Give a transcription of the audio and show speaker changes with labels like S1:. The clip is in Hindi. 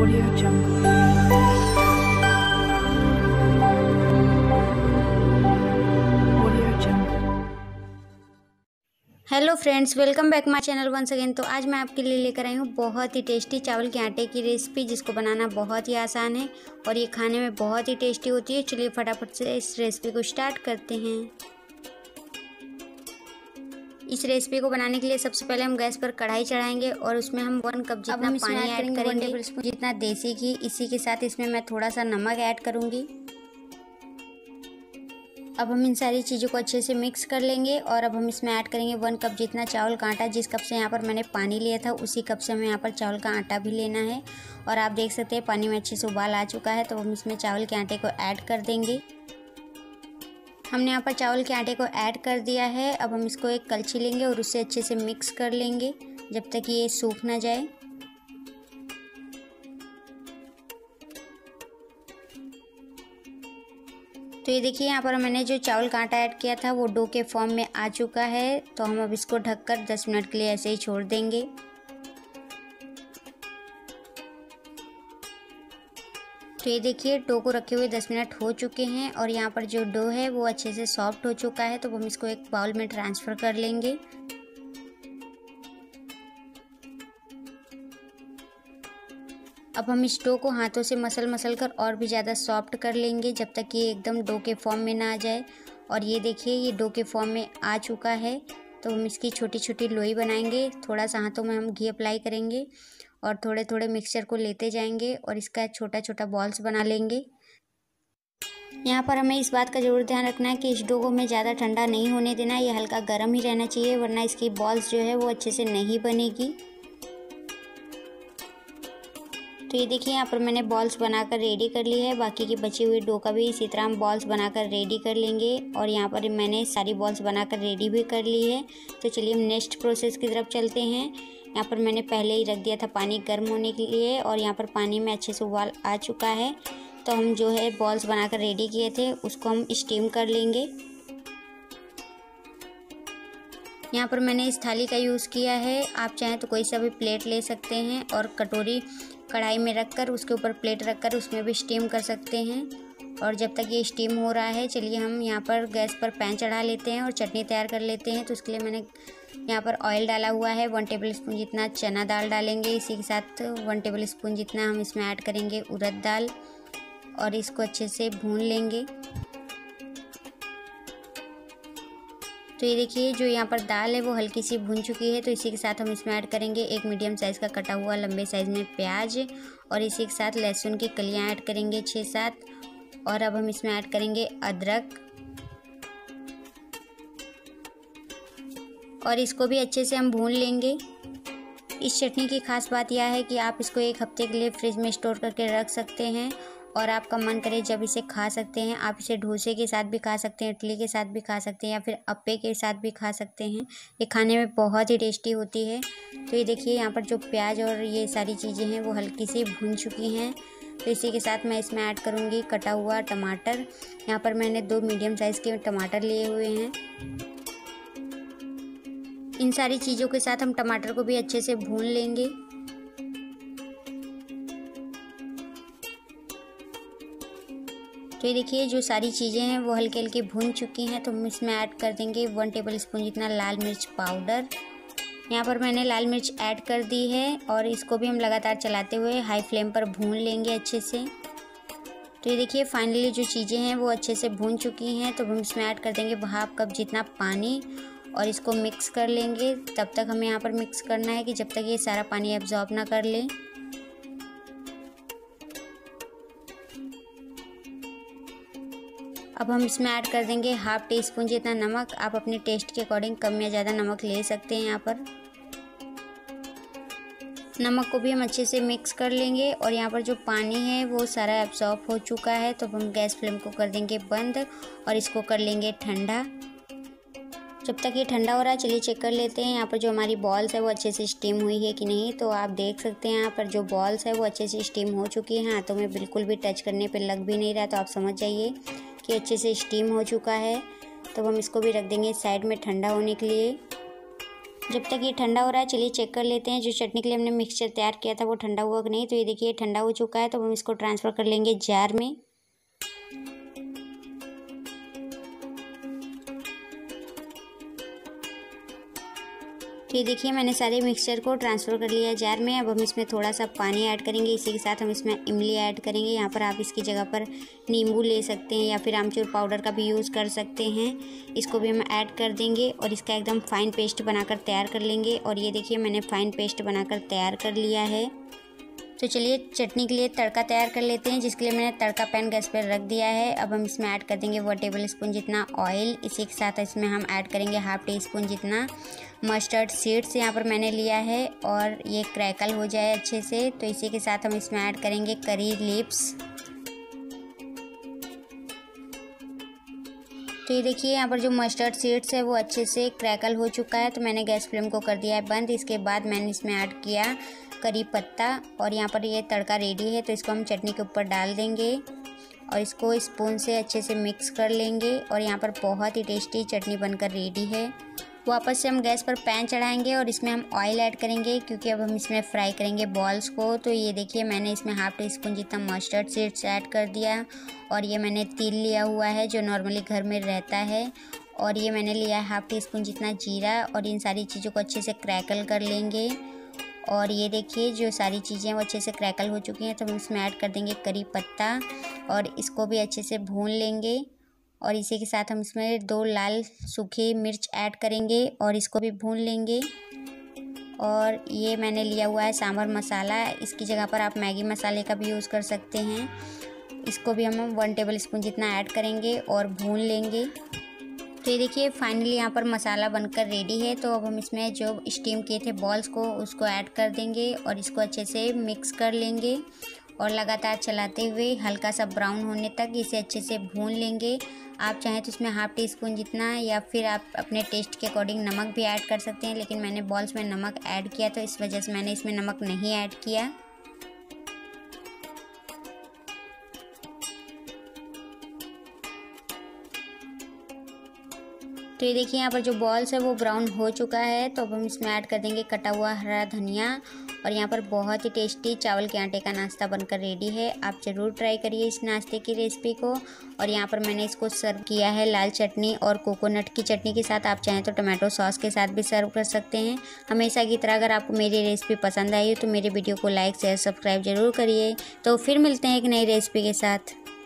S1: Audio Jungle. Audio Jungle.
S2: Hello friends, welcome back my channel once again. तो आज मैं आपके लिए लेकर आई हूँ बहुत ही टेस्टी चावल के आटे की रेसिपी, जिसको बनाना बहुत ही आसान है और ये खाने में बहुत ही टेस्टी होती है। चलिए फटाफट से इस रेसिपी को स्टार्ट करते हैं। इस रेसिपी को बनाने के लिए सबसे पहले हम गैस पर कढ़ाई चढ़ाएंगे और उसमें हम 1 कप जितना पानी ऐड करेंगे, 1 टेबलस्पून जितना देसी घी। इसी के साथ इसमें मैं थोड़ा सा नमक ऐड करूँगी। अब हम इन सारी चीज़ों को अच्छे से मिक्स कर लेंगे और अब हम इसमें ऐड करेंगे 1 कप जितना चावल का आटा। जिस कप से यहाँ पर मैंने पानी लिया था उसी कप से हमें यहाँ पर चावल का आटा भी लेना है। और आप देख सकते हैं पानी में अच्छे से उबाल आ चुका है, तो हम इसमें चावल के आटे को ऐड कर देंगे। हमने यहाँ पर चावल के आटे को ऐड कर दिया है। अब हम इसको एक कलछी लेंगे और उससे अच्छे से मिक्स कर लेंगे जब तक ये सूख ना जाए। तो ये देखिए, यहाँ पर मैंने जो चावल का आटा ऐड किया था वो डो के फॉर्म में आ चुका है। तो हम अब इसको ढककर 10 मिनट के लिए ऐसे ही छोड़ देंगे। तो ये देखिए, डो को रखे हुए 10 मिनट हो चुके हैं और यहाँ पर जो डो है वो अच्छे से सॉफ्ट हो चुका है। तो हम इसको एक बाउल में ट्रांसफ़र कर लेंगे। अब हम इस डो को हाथों से मसल कर और भी ज़्यादा सॉफ्ट कर लेंगे जब तक ये एकदम डो के फॉर्म में ना आ जाए। और ये देखिए, ये डो के फॉर्म में आ चुका है। तो हम इसकी छोटी छोटी लोई बनाएंगे। थोड़ा सा हाथों में हम घी अप्लाई करेंगे और थोड़े थोड़े मिक्सचर को लेते जाएंगे और इसका छोटा छोटा बॉल्स बना लेंगे। यहाँ पर हमें इस बात का ज़रूर ध्यान रखना है कि इस डो को हमें ज़्यादा ठंडा नहीं होने देना। ये हल्का गर्म ही रहना चाहिए, वरना इसकी बॉल्स जो है वो अच्छे से नहीं बनेगी। तो ये देखिए, यहाँ पर मैंने बॉल्स बनाकर रेडी कर ली है। बाकी की बची हुई डो का भी इसी तरह हम बॉल्स बनाकर रेडी कर लेंगे। और यहाँ पर मैंने सारी बॉल्स बनाकर रेडी भी कर ली है। तो चलिए हम नेक्स्ट प्रोसेस की तरफ चलते हैं। यहाँ पर मैंने पहले ही रख दिया था पानी गर्म होने के लिए और यहाँ पर पानी में अच्छे से उबाल आ चुका है। तो हम जो है बॉल्स बनाकर रेडी किए थे उसको हम स्टीम कर लेंगे। यहाँ पर मैंने इस थाली का यूज़ किया है। आप चाहें तो कोई सा भी प्लेट ले सकते हैं और कटोरी कढ़ाई में रखकर उसके ऊपर प्लेट रखकर उसमें भी स्टीम कर सकते हैं। और जब तक ये स्टीम हो रहा है, चलिए हम यहाँ पर गैस पर पैन चढ़ा लेते हैं और चटनी तैयार कर लेते हैं। तो उसके लिए मैंने यहाँ पर ऑयल डाला हुआ है। 1 टेबलस्पून जितना चना दाल डालेंगे। इसी के साथ 1 टेबलस्पून जितना हम इसमें ऐड करेंगे उड़द दाल और इसको अच्छे से भून लेंगे। तो ये देखिए, जो यहाँ पर दाल है वो हल्की सी भुन चुकी है। तो इसी के साथ हम इसमें ऐड करेंगे एक मीडियम साइज़ का कटा हुआ लंबे साइज़ में प्याज और इसी के साथ लहसुन की कलियाँ ऐड करेंगे 6-7। और अब हम इसमें ऐड करेंगे अदरक और इसको भी अच्छे से हम भून लेंगे। इस चटनी की खास बात यह है कि आप इसको 1 हफ्ते के लिए फ्रिज में स्टोर करके रख सकते हैं और आपका मन करे जब इसे खा सकते हैं। आप इसे डोसे के साथ भी खा सकते हैं, इडली के साथ भी खा सकते हैं या फिर अप्पे के साथ भी खा सकते हैं। ये खाने में बहुत ही टेस्टी होती है। तो ये देखिए, यहाँ पर जो प्याज और ये सारी चीज़ें हैं वो हल्की सी भून चुकी हैं। तो इसी के साथ मैं इसमें ऐड करूँगी कटा हुआ टमाटर। यहाँ पर मैंने 2 मीडियम साइज़ के टमाटर लिए हुए हैं। इन सारी चीज़ों के साथ हम टमाटर को भी अच्छे से भून लेंगे। तो ये देखिए, जो सारी चीज़ें हैं वो हल्की हल्की भून चुकी हैं। तो हम इसमें ऐड कर देंगे 1 टेबलस्पून जितना लाल मिर्च पाउडर। यहाँ पर मैंने लाल मिर्च ऐड कर दी है और इसको भी हम लगातार चलाते हुए हाई फ्लेम पर भून लेंगे अच्छे से। तो ये देखिए, फाइनली जो चीज़ें हैं वो अच्छे से भून चुकी हैं। तो हम इसमें ऐड कर देंगे 1/2 कप जितना पानी और इसको मिक्स कर लेंगे। तब तक हमें यहाँ पर मिक्स करना है कि जब तक ये सारा पानी एब्जॉर्ब ना कर ले। अब हम इसमें ऐड कर देंगे 1/2 टीस्पून जितना नमक। आप अपने टेस्ट के अकॉर्डिंग कम या ज़्यादा नमक ले सकते हैं। यहाँ पर नमक को भी हम अच्छे से मिक्स कर लेंगे और यहाँ पर जो पानी है वो सारा एब्जॉर्ब हो चुका है। तो हम गैस फ्लेम को कर देंगे बंद और इसको कर लेंगे ठंडा। जब तक ये ठंडा हो रहा है, चलिए चेक कर लेते हैं यहाँ पर जो हमारी बॉल्स है वो अच्छे से स्टीम हुई है कि नहीं। तो आप देख सकते हैं यहाँ पर जो बॉल्स है वो अच्छे से स्टीम हो चुकी हैं। हाथों में बिल्कुल भी टच करने पे लग भी नहीं रहा। तो आप समझ जाइए कि अच्छे से स्टीम हो चुका है। तो हम इसको भी रख देंगे साइड में ठंडा होने के लिए। जब तक ये ठंडा हो रहा है चलिए चेक कर लेते हैं जो चटनी के लिए हमने मिक्सचर तैयार किया था वो ठंडा हुआ कि नहीं। तो ये देखिए ठंडा हो चुका है, तो हम इसको ट्रांसफ़र कर लेंगे जार में। तो ये देखिए मैंने सारे मिक्सचर को ट्रांसफ़र कर लिया जार में। अब हम इसमें थोड़ा सा पानी ऐड करेंगे, इसी के साथ हम इसमें इमली ऐड करेंगे। यहाँ पर आप इसकी जगह पर नींबू ले सकते हैं या फिर आमचूर पाउडर का भी यूज़ कर सकते हैं। इसको भी हम ऐड कर देंगे और इसका एकदम फाइन पेस्ट बनाकर तैयार कर लेंगे। और ये देखिए मैंने फाइन पेस्ट बनाकर तैयार कर लिया है। तो चलिए चटनी के लिए तड़का तैयार कर लेते हैं, जिसके लिए मैंने तड़का पैन गैस पर रख दिया है। अब हम इसमें ऐड कर देंगे 1 टेबल स्पून जितना ऑयल। इसी के साथ इसमें हम ऐड करेंगे हाफ टी स्पून जितना मस्टर्ड सीड्स यहाँ पर मैंने लिया है, और ये क्रैकल हो जाए अच्छे से। तो इसी के साथ हम इसमें ऐड करेंगे करी लीव्स। तो ये देखिए यहाँ पर जो मस्टर्ड सीड्स है वो अच्छे से क्रैकल हो चुका है, तो मैंने गैस फ्लेम को कर दिया है बंद। इसके बाद मैंने इसमें ऐड किया करी पत्ता, और यहाँ पर ये तड़का रेडी है। तो इसको हम चटनी के ऊपर डाल देंगे और इसको स्पून से अच्छे से मिक्स कर लेंगे। और यहाँ पर बहुत ही टेस्टी चटनी बनकर रेडी है। वापस से हम गैस पर पैन चढ़ाएंगे और इसमें हम ऑयल ऐड करेंगे, क्योंकि अब हम इसमें फ्राई करेंगे बॉल्स को। तो ये देखिए मैंने इसमें हाफ टी स्पून जितना मस्टर्ड सीड्स ऐड कर दिया, और ये मैंने तिल लिया हुआ है जो नॉर्मली घर में रहता है, और ये मैंने लिया है हाफ टी स्पून जितना जीरा। और इन सारी चीज़ों को अच्छे से क्रैकल कर लेंगे। और ये देखिए जो सारी चीज़ें वो अच्छे से क्रैकल हो चुकी हैं, तो हम इसमें ऐड कर देंगे करी पत्ता और इसको भी अच्छे से भून लेंगे। और इसी के साथ हम इसमें 2 लाल सूखी मिर्च ऐड करेंगे और इसको भी भून लेंगे। और ये मैंने लिया हुआ है सांभर मसाला, इसकी जगह पर आप मैगी मसाले का भी यूज़ कर सकते हैं। इसको भी हम 1 टेबल स्पून जितना ऐड करेंगे और भून लेंगे। तो ये देखिए फाइनली यहाँ पर मसाला बनकर रेडी है। तो अब हम इसमें जो स्टीम किए थे बॉल्स को उसको ऐड कर देंगे और इसको अच्छे से मिक्स कर लेंगे, और लगातार चलाते हुए हल्का सा ब्राउन होने तक इसे अच्छे से भून लेंगे। आप चाहें तो इसमें हाफ टी स्पून जितना या फिर आप अपने टेस्ट के अकॉर्डिंग नमक भी ऐड कर सकते हैं, लेकिन मैंने बॉल्स में नमक ऐड किया तो इस वजह से मैंने इसमें नमक नहीं ऐड किया। तो ये देखिए यहाँ पर जो बॉल्स है वो ब्राउन हो चुका है। तो अब हम इसमें ऐड कर देंगे कटा हुआ हरा धनिया, और यहाँ पर बहुत ही टेस्टी चावल के आटे का नाश्ता बनकर रेडी है। आप ज़रूर ट्राई करिए इस नाश्ते की रेसिपी को। और यहाँ पर मैंने इसको सर्व किया है लाल चटनी और कोकोनट की चटनी के साथ। आप चाहें तो टमाटो सॉस के साथ भी सर्व कर सकते हैं। हमेशा की तरह अगर आपको मेरी रेसिपी पसंद आई हो तो मेरे वीडियो को लाइक शेयर सब्सक्राइब जरूर करिए। तो फिर मिलते हैं एक नई रेसिपी के साथ।